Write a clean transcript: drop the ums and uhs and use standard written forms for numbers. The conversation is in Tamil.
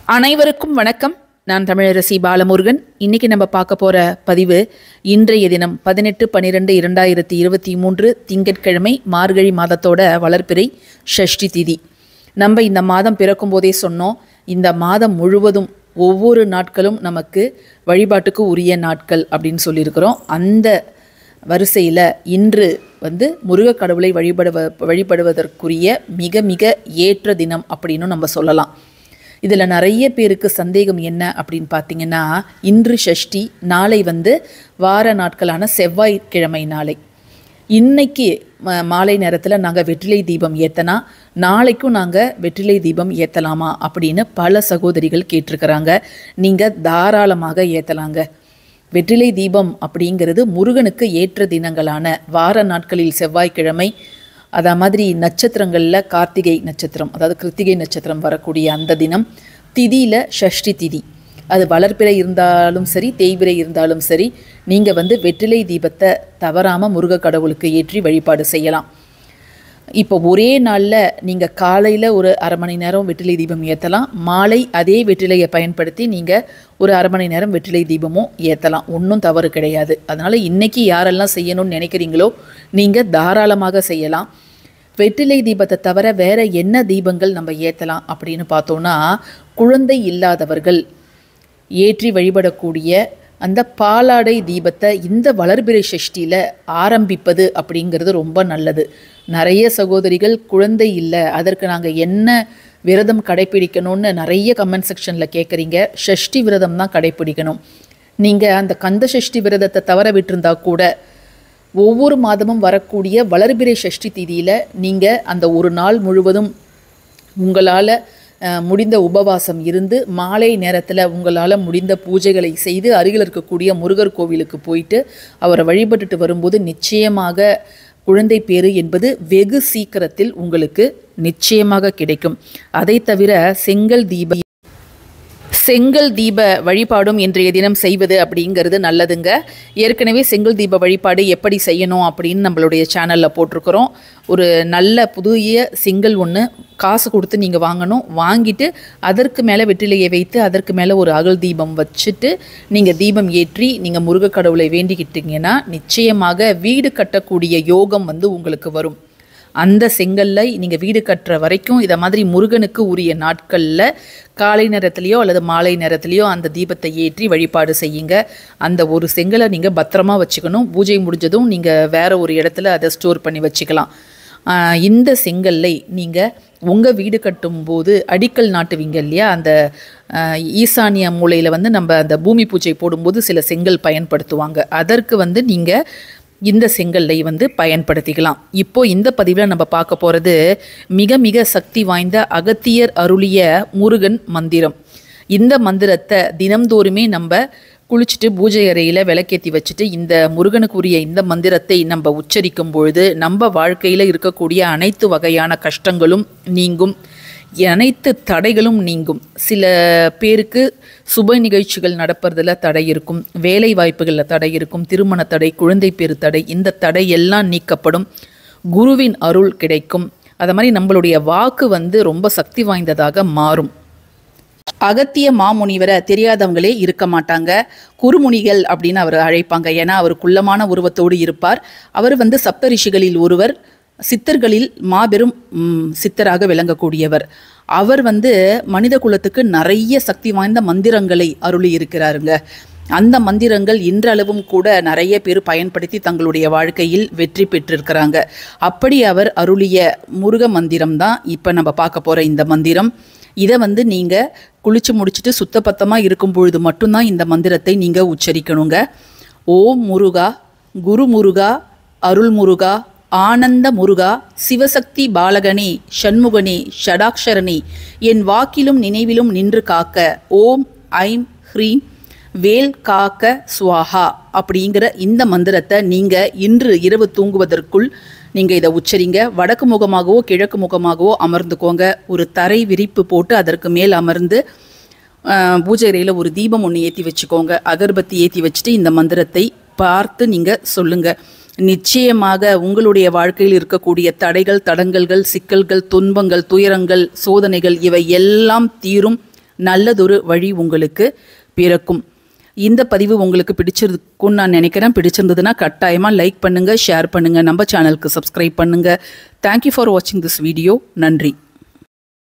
அனைவருக்கும் வணக்கம். நான் தமிழரசி பாலமுருகன். இன்னைக்கு நம்ம பார்க்க போற பதிவு இன்றைய தினம் 18/12/2023 திங்கட்கிழமை மார்கழி மாதத்தோட வளர்பிறை ஷஷ்டி திதி. நம்ம இந்த மாதம் பிறக்கும் போதே சொன்னோம், இந்த மாதம் முழுவதும் ஒவ்வொரு நாட்களும் நமக்கு வழிபாட்டுக்கு உரிய நாட்கள் அப்படின்னு சொல்லியிருக்கிறோம். அந்த வரிசையில் இன்று முருகக் கடவுளை வழிபடுவதற்குரிய மிக மிக ஏற்ற தினம் அப்படின்னு நம்ம சொல்லலாம். இதில் நிறைய பேருக்கு சந்தேகம் என்ன அப்படின்னு பார்த்தீங்கன்னா, இன்று ஷஷ்டி, நாளை வார நாட்களான செவ்வாய்க்கிழமை நாளை. இன்னைக்கு மாலை நேரத்தில் நாங்கள் வெற்றிலை தீபம் ஏற்றனா, நாளைக்கும் நாங்கள் வெற்றிலை தீபம் ஏற்றலாமா அப்படின்னு பல சகோதரிகள் கேட்டிருக்கிறாங்க. நீங்கள் தாராளமாக ஏற்றலாங்க. வெற்றிலை தீபம் அப்படிங்கிறது முருகனுக்கு ஏற்ற தினங்களான வார நாட்களில் செவ்வாய்க்கிழமை, அதே மாதிரி நட்சத்திரங்களில் கார்த்திகை நட்சத்திரம், அதாவது கிருத்திகை நட்சத்திரம் வரக்கூடிய அந்த தினம், திதியில் ஷஷ்டி திதி. அது வளர்பிறை இருந்தாலும் சரி, தேய்பிறை இருந்தாலும் சரி, நீங்கள் வெற்றிலை தீபத்தை தவறாமல் முருக கடவுளுக்கு ஏற்றி வழிபாடு செய்யலாம். இப்போ ஒரே நாளில் நீங்கள் காலையில் ஒரு அரை மணி நேரம் வெற்றிலை தீபம் ஏற்றலாம், மாலை அதே வெற்றிலையை பயன்படுத்தி நீங்கள் ஒரு அரை மணி நேரம் வெற்றிலை தீபமும் ஏற்றலாம். ஒன்றும் தவறு கிடையாது. அதனால் இன்றைக்கி யாரெல்லாம் செய்யணும்னு நினைக்கிறீங்களோ நீங்கள் தாராளமாக செய்யலாம். வெற்றிலை தீபத்தை தவிர வேறு என்ன தீபங்கள் நம்ம ஏற்றலாம் அப்படின்னு பார்த்தோன்னா, குழந்தை இல்லாதவர்கள் ஏற்றி வழிபடக்கூடிய அந்த பாலாடை தீபத்தை இந்த வளர்பிறை சஷ்டியில் ஆரம்பிப்பது அப்படிங்கிறது ரொம்ப நல்லது. நிறைய சகோதரிகள் குழந்தை இல்லை, அதற்கு நாங்கள் என்ன விரதம் கடைப்பிடிக்கணும்னு நிறைய கமெண்ட் செக்ஷனில் கேட்குறீங்க. ஷஷ்டி விரதம் தான் கடைப்பிடிக்கணும். நீங்கள் அந்த கந்த சஷ்டி விரதத்தை தவற விட்டுருந்தா கூட ஒவ்வொரு மாதமும் வரக்கூடிய வளர்பிறை சஷ்டி திதியில் நீங்கள் அந்த ஒரு நாள் முழுவதும் உங்களால் முடிந்த உபவாசம் இருந்து மாலை நேரத்தில் உங்களால் முடிந்த பூஜைகளை செய்து அருகில் இருக்கக்கூடிய முருகர் கோவிலுக்கு போயிட்டு அவரை வழிபட்டுட்டு வரும்போது நிச்சயமாக குழந்தை பேறு என்பது வெகு சீக்கிரத்தில் உங்களுக்கு நிச்சயமாக கிடைக்கும். அதை தவிர செங்கல் தீப வழிபாடும் இன்றைய தினம் செய்வது அப்படிங்கிறது நல்லதுங்க. ஏற்கனவே செங்கல் தீப வழிபாடு எப்படி செய்யணும் அப்படின்னு நம்மளுடைய சேனலில் போட்டிருக்கிறோம். ஒரு நல்ல புதிய செங்கல் ஒன்று காசு கொடுத்து நீங்கள் வாங்கணும். வாங்கிட்டு அதற்கு மேலே வெற்றிலையை வைத்து அதற்கு மேலே ஒரு அகல் தீபம் வச்சுட்டு நீங்கள் தீபம் ஏற்றி நீங்கள் முருகக் கடவுளை வேண்டிக்கிட்டீங்கன்னா நிச்சயமாக வீடு கட்டக்கூடிய யோகம் உங்களுக்கு வரும். அந்த செங்கல்லை நீங்கள் வீடு கட்டுற வரைக்கும் இதை மாதிரி முருகனுக்கு உரிய நாட்களில் காலை நேரத்துலையோ அல்லது மாலை நேரத்துலையோ அந்த தீபத்தை ஏற்றி வழிபாடு செய்யுங்க. அந்த ஒரு செங்கலை நீங்கள் பத்திரமா வச்சுக்கணும். பூஜை முடிஞ்சதும் நீங்கள் வேறு ஒரு இடத்துல அதை ஸ்டோர் பண்ணி வச்சுக்கலாம். இந்த செங்கல்லை நீங்கள் உங்கள் வீடு கட்டும்போது அடிக்கல் நாட்டுவீங்க இல்லையா, அந்த ஈசானிய மூலையில் நம்ம அந்த பூமி பூஜை போடும்போது சில செங்கல் பயன்படுத்துவாங்க. அதற்கு நீங்கள் இந்த செங்கல்லை பயன்படுத்திக்கலாம். இப்போ இந்த பதிவில் நம்ம பார்க்க போகிறது மிக மிக சக்தி வாய்ந்த அகத்தியர் அருளிய முருகன் மந்திரம். இந்த மந்திரத்தை தினம்தோறுமே நம்ம குளிச்சுட்டு பூஜை அறையில் விளக்கேற்றி வச்சுட்டு இந்த முருகனுக்குரிய இந்த மந்திரத்தை நம்ம உச்சரிக்கும் பொழுது நம்ம வாழ்க்கையில் இருக்கக்கூடிய அனைத்து வகையான கஷ்டங்களும் நீங்கும், அனைத்து தடைகளும் நீங்கும். சில பேருக்கு சுப நிகழ்ச்சிகள் நடப்பதில் தடை இருக்கும், வேலை வாய்ப்புகளில் தடை இருக்கும், திருமண தடை, குழந்தை பேறு தடை, இந்த தடை எல்லாம் நீக்கப்படும். குருவின் அருள் கிடைக்கும். அது மாதிரி நம்மளுடைய வாக்கு ரொம்ப சக்தி வாய்ந்ததாக மாறும். அகத்திய மாமுனிவரை தெரியாதவங்களே இருக்க மாட்டாங்க. குருமுனிகள் அப்படின்னு அவர் அழைப்பாங்க. ஏன்னா அவர் குள்ளமான உருவத்தோடு இருப்பார். அவர் சப்த ரிஷிகளில் ஒருவர், சித்தர்களில் மாபெரும் சித்தராக விளங்கக்கூடியவர். அவர் மனித குலத்துக்கு நிறைய சக்தி வாய்ந்த மந்திரங்களை அருளி இருக்கிறாருங்க. அந்த மந்திரங்கள் இன்றளவும் கூட நிறைய பேர் பயன்படுத்தி தங்களுடைய வாழ்க்கையில் வெற்றி பெற்றிருக்கிறாங்க. அப்படி அவர் அருளிய முருக மந்திரம் தான் இப்போ நம்ம பார்க்க போகிற இந்த மந்திரம். இதை நீங்கள் குளிச்சு முடிச்சுட்டு சுத்தபத்தமாக இருக்கும் பொழுது மட்டும்தான் இந்த மந்திரத்தை நீங்கள் உச்சரிக்கணுங்க. ஓம் முருகா, குரு முருகா, அருள் முருகா, ஆனந்த முருகா, சிவசக்தி பாலகனே, ஷண்முகனே, ஷடாக்ஷரனே, என் வாக்கிலும் நினைவிலும் நின்று காக்க, ஓம் ஐம் ஹ்ரீம் வேல் காக்க ஸ்வாஹா அப்படிங்கிற இந்த மந்திரத்தை நீங்கள் இன்று இரவு தூங்குவதற்குள் நீங்கள் இதை உச்சரிங்க. வடக்கு முகமாகவோ கிழக்கு முகமாகவோ அமர்ந்துக்கோங்க. ஒரு தரை விரிப்பு போட்டு அதற்கு மேல் அமர்ந்து பூஜை அறையில் ஒரு தீபம் ஒன்று ஏற்றி வச்சுக்கோங்க. அகர்பத்தி ஏற்றி வச்சுட்டு இந்த மந்திரத்தை பார்த்து நீங்கள் சொல்லுங்கள். நிச்சயமாக உங்களுடைய வாழ்க்கையில் இருக்கக்கூடிய தடைகள், தடங்கல்கள், சிக்கல்கள், துன்பங்கள், துயரங்கள், சோதனைகள் இவை எல்லாம் தீரும். நல்லதொரு வழி உங்களுக்கு பிறக்கும். இந்த பதிவு உங்களுக்கு பிடிச்சிருக்குன்னு நான் நினைக்கிறேன். பிடிச்சிருந்ததுன்னா கட்டாயமாக லைக் பண்ணுங்கள், ஷேர் பண்ணுங்கள், நம்ம சேனலுக்கு சப்ஸ்கிரைப் பண்ணுங்கள். தேங்க்யூ ஃபார் வாட்சிங் திஸ் வீடியோ. நன்றி.